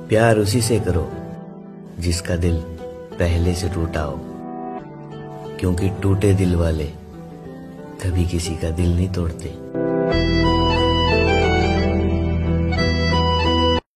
प्यार उसी से करो जिसका दिल पहले से टूटा हो, क्योंकि टूटे दिल वाले कभी किसी का दिल नहीं तोड़ते।